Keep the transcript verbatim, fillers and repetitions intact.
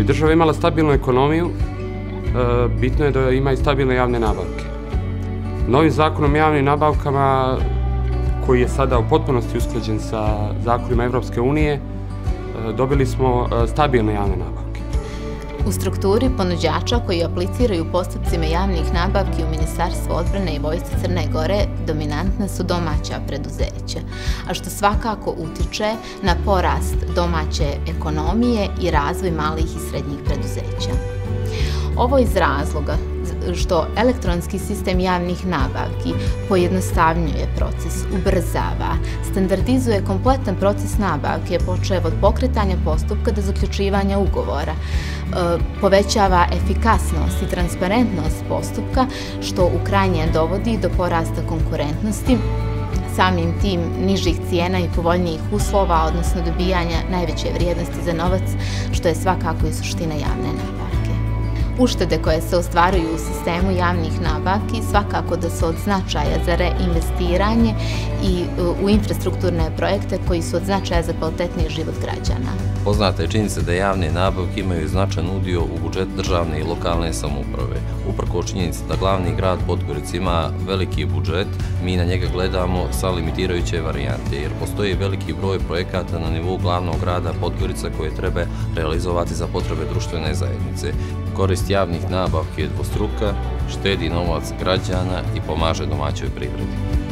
država imala stabilnu ekonomiju, bitno je da ima i stabilne javne nabavke. Novim zakonom o javnim nabavkama, koji je sada u potpunosti usklađen sa zakonima Evropske unije, dobili smo stabilne javne nabavke. U strukturi ponuđača koji apliciraju u postupcima javnih nabavki u Ministarstvu odbrane i Vojsci Crne Gore dominantna su domaća preduzeća, a što svakako utiče na porast domaće ekonomije i razvoj malih i srednjih preduzeća. Ovo iz razloga što elektronski sistem javnih nabavki pojednostavnjuje proces, ubrzava, standardizuje kompletan proces nabavke, počev od pokretanja postupka do zaključivanja ugovora, povećava efikasnost i transparentnost postupka, što u krajnje dovodi do porasta konkurentnosti, samim tim nižih cijena i povoljnijih uslova, odnosno dobijanja najveće vrijednosti za novac, što je svakako i suština javne nabavke. Uštede koje se ostvaruju u sistemu javnih nabavki svakako da su od značaja za reinvestiranje i u infrastrukturne projekte koji su od značaja za kvalitetniji život građana. Poznata je činjenica da javne nabavke imaju značajan udio u budžet državne i lokalne samouprave. Uprkos činjenici da glavni grad Podgorica ima veliki budžet, mi na njega gledamo sa limitirajuće varijante, jer postoji veliki broj projekata na nivou glavnog grada Podgorica koje treba realizovati za potrebe društvene zajednice. Korist javnih nabavki je dvostruka, štedi novac građana i pomaže domaćoj privredi.